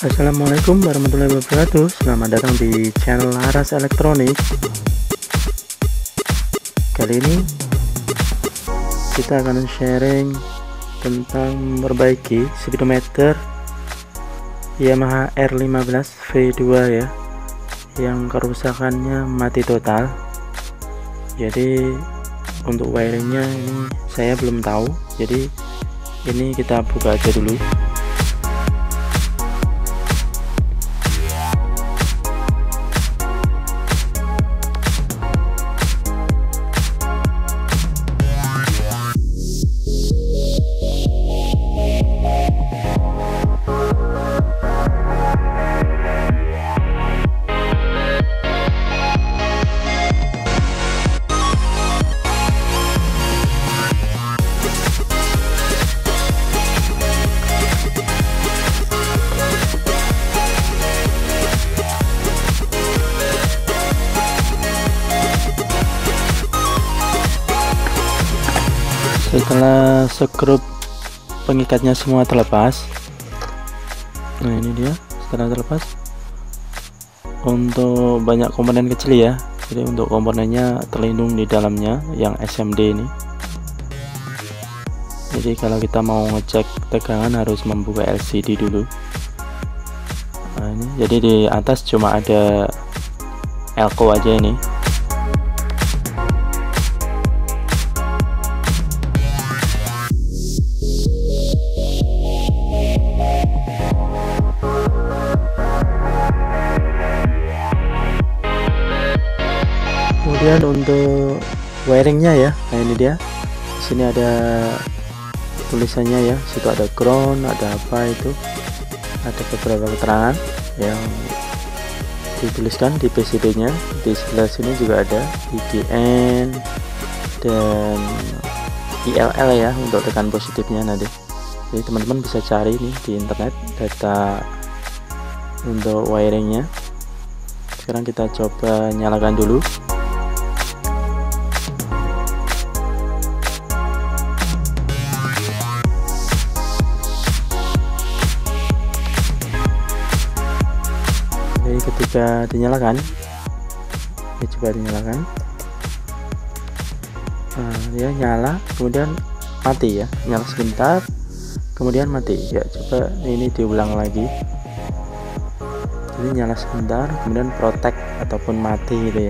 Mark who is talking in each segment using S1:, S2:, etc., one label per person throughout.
S1: Assalamualaikum warahmatullahi wabarakatuh. Selamat datang di channel Laras Elektronik. Kali ini kita akan sharing tentang memperbaiki speedometer Yamaha R15 V2 ya, yang kerusakannya mati total. Jadi untuk wiringnya ini saya belum tahu, jadi ini kita buka aja dulu. Setelah skrup pengikatnya semua terlepas, nah ini dia setelah terlepas. Untuk banyak komponen kecil ya, jadi untuk komponennya terlindung di dalamnya yang SMD ini. Jadi kalau kita mau ngecek tegangan harus membuka LCD dulu. Nah ini, jadi di atas cuma ada elko aja ini. Kemudian untuk wiringnya ya, nah ini dia. Di sini ada tulisannya ya, situ ada ground, ada apa itu, ada beberapa keterangan yang dituliskan di PCB-nya. Di sebelah sini juga ada IGN dan ILL ya untuk tekan positifnya nanti. Jadi teman-teman bisa cari nih di internet data untuk wiringnya. Sekarang kita coba nyalakan dulu. Ketika dinyalakan, ya coba dinyalakan, dia nyala kemudian mati ya, nyala sebentar kemudian mati ya. Coba ini diulang lagi, jadi nyala sebentar kemudian protect ataupun mati gitu ya.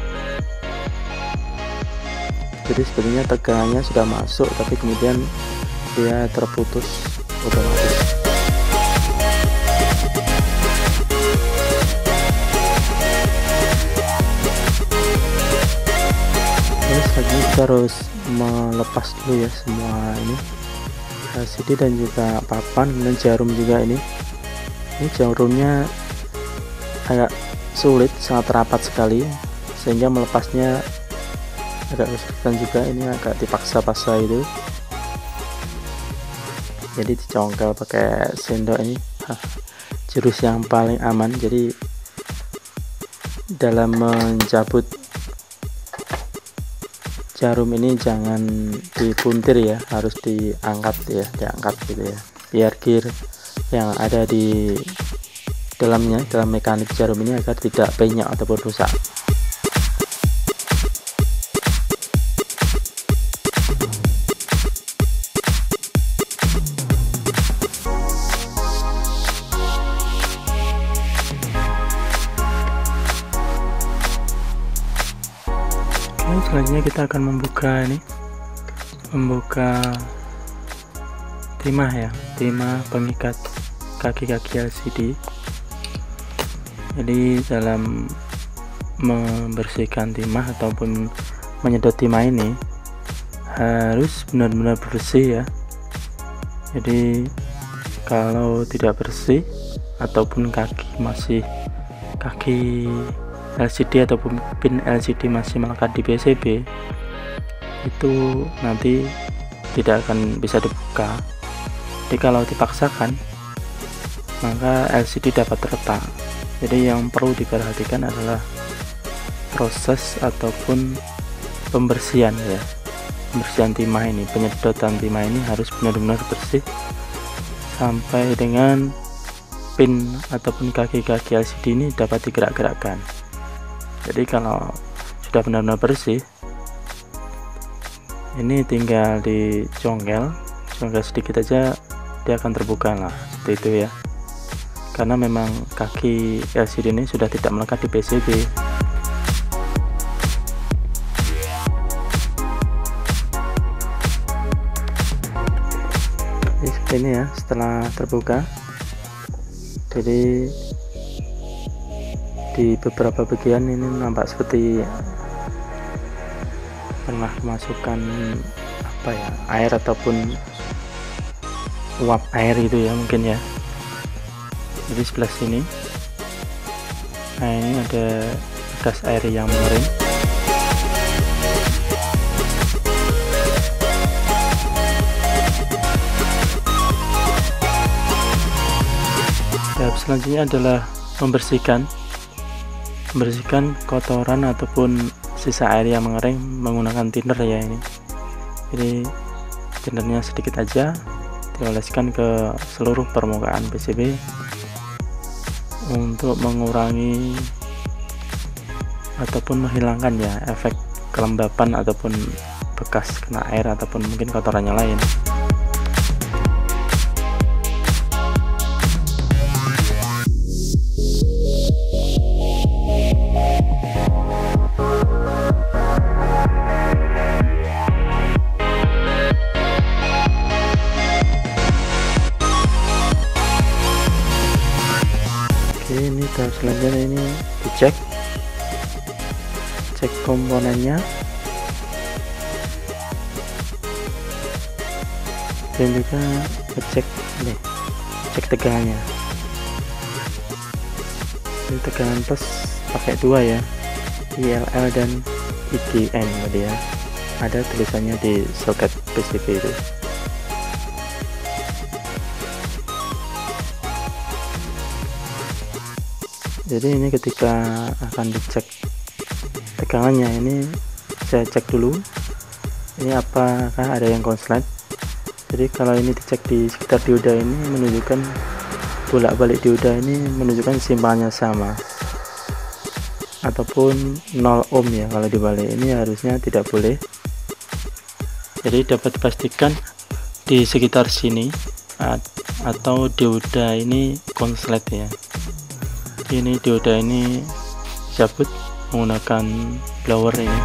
S1: Jadi sebenarnya tegangannya sudah masuk tapi kemudian dia terputus otomatis. Lagi kita harus melepas dulu ya semua ini LCD dan juga papan, kemudian jarum juga ini jarumnya agak sulit, sangat rapat sekali sehingga melepasnya agak kesulitan juga. Ini agak dipaksa-paksa itu, jadi dicongkel pakai sendok. Ini jurus yang paling aman. Jadi dalam mencabut jarum ini jangan dipuntir ya, harus diangkat ya, diangkat gitu ya, biar gear yang ada di dalamnya, dalam mekanik jarum ini agar tidak penyok ataupun rusak. Selanjutnya kita akan membuka timah ya, timah pengikat kaki-kaki LCD. Jadi dalam membersihkan timah ataupun menyedot timah ini harus benar-benar bersih ya. Jadi kalau tidak bersih ataupun kaki LCD ataupun pin LCD masih melekat di PCB, itu nanti tidak akan bisa dibuka. Jadi kalau dipaksakan maka LCD dapat retak. Jadi yang perlu diperhatikan adalah proses ataupun pembersihan ya, pembersihan timah ini, penyedotan timah ini harus benar-benar bersih sampai dengan pin ataupun kaki-kaki LCD ini dapat digerak-gerakkan. Jadi kalau sudah benar-benar bersih, ini tinggal dicongkel sedikit aja, dia akan terbuka lah, seperti itu ya. Karena memang kaki LCD ini sudah tidak melekat di PCB. Jadi seperti ini ya, setelah terbuka. Jadi di beberapa bagian ini nampak seperti pernah kemasukan apa ya, air ataupun uap air gitu ya mungkin ya. Jadi sebelah sini, nah ini ada bekas air yang mengering. Tahap selanjutnya adalah membersihkan kotoran ataupun sisa air yang mengering menggunakan thinner ya ini. Jadi thinnernya sedikit aja, dioleskan ke seluruh permukaan PCB untuk mengurangi ataupun menghilangkan ya efek kelembapan ataupun bekas kena air ataupun mungkin kotorannya lain. Ini tahap selanjutnya, ini dicek komponennya dan juga cek tegangannya. Ini tegangan plus pakai 2 ya, ILL dan IGN tadi ya, ada tulisannya di soket PCB itu. Jadi ini ketika akan dicek tegangannya, ini saya cek dulu ini apakah ada yang konslet. Jadi kalau ini dicek di sekitar dioda ini menunjukkan bolak-balik dioda ini menunjukkan simpangannya sama ataupun 0 ohm ya. Kalau dibalik ini harusnya tidak boleh. Jadi dapat dipastikan di sekitar sini atau dioda ini konslet ya. Ini dioda ini cabut menggunakan blower ini.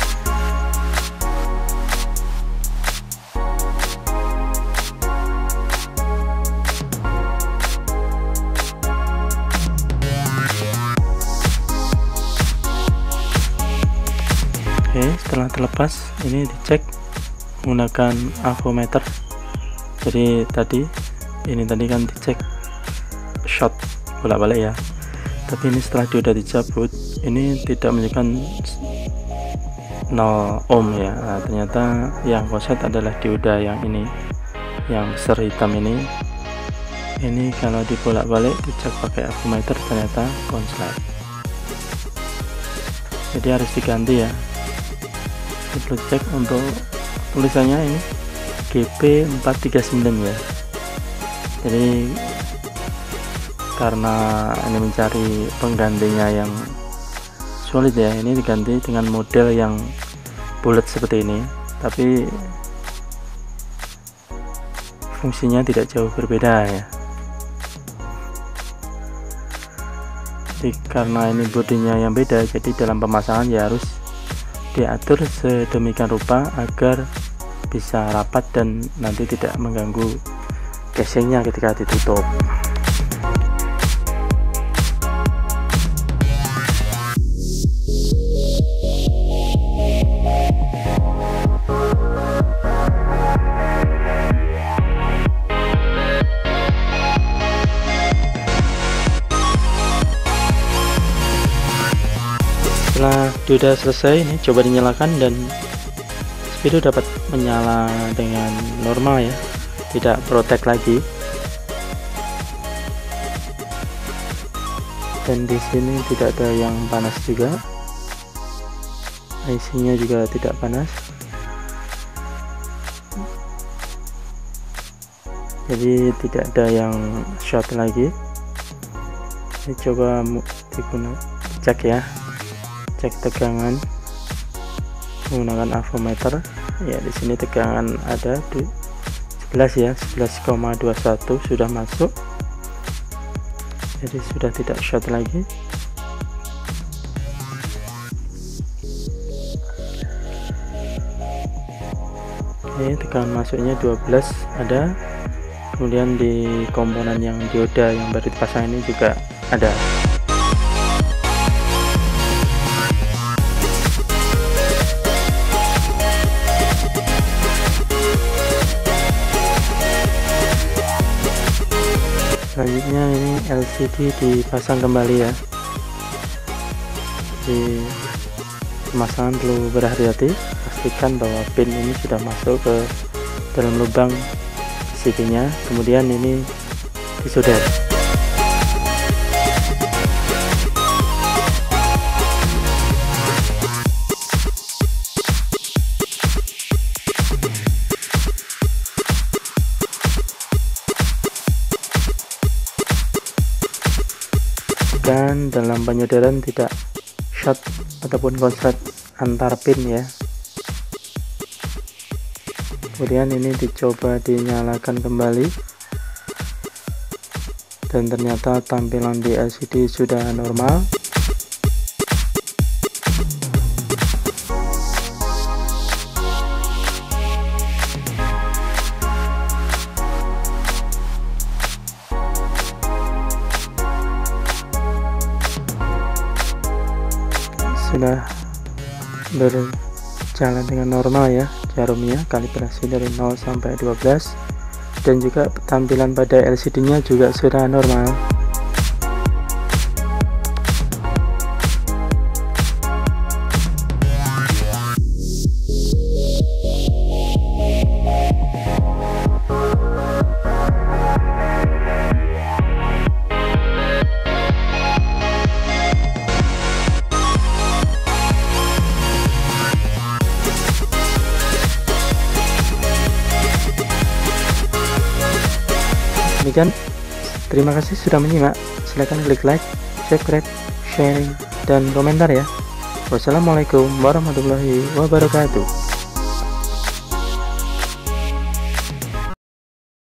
S1: Oke, setelah terlepas ini dicek menggunakan avometer. Jadi tadi kan dicek short bolak-balik ya, tapi ini setelah dioda dicabut ini tidak menunjukkan 0 ohm ya. Nah, ternyata yang konslet adalah dioda yang ini, yang besar hitam ini kalau dibolak-balik dicek pakai avometer ternyata konslet, jadi harus diganti ya. Perlu cek untuk tulisannya ini GP439 ya. Jadi karena ini mencari penggantinya yang sulit ya, ini diganti dengan model yang bulat seperti ini, tapi fungsinya tidak jauh berbeda ya. Jadi karena ini bodinya yang beda, jadi dalam pemasangan ya harus diatur sedemikian rupa agar bisa rapat dan nanti tidak mengganggu casingnya ketika ditutup. Setelah dioda selesai, ini coba dinyalakan dan spidol dapat menyala dengan normal ya, tidak protek lagi. Dan di sini tidak ada yang panas juga, IC-nya juga tidak panas, jadi tidak ada yang short lagi. Ini coba cek ya, cek tegangan menggunakan avometer. Ya, di sini tegangan ada 11 ya, 11,21 sudah masuk. Jadi sudah tidak short lagi. Oke, tegangan masuknya 12 ada. Kemudian di komponen yang dioda yang baru dipasang ini juga ada. Selanjutnya ini LCD dipasang kembali ya. Di pemasangan perlu berhati-hati, pastikan bahwa pin ini sudah masuk ke dalam lubang LCD nya, kemudian ini disolder. Dan dalam penyolderan tidak short ataupun konslet antar pin ya. Kemudian ini dicoba dinyalakan kembali, dan ternyata tampilan di LCD sudah normal. Sudah berjalan dengan normal ya jarumnya, kalibrasi dari 0 sampai 12, dan juga tampilan pada LCD nya juga sudah normal. Demikian, terima kasih sudah menyimak. Silahkan klik like, subscribe, sharing, dan komentar ya. Wassalamualaikum warahmatullahi wabarakatuh.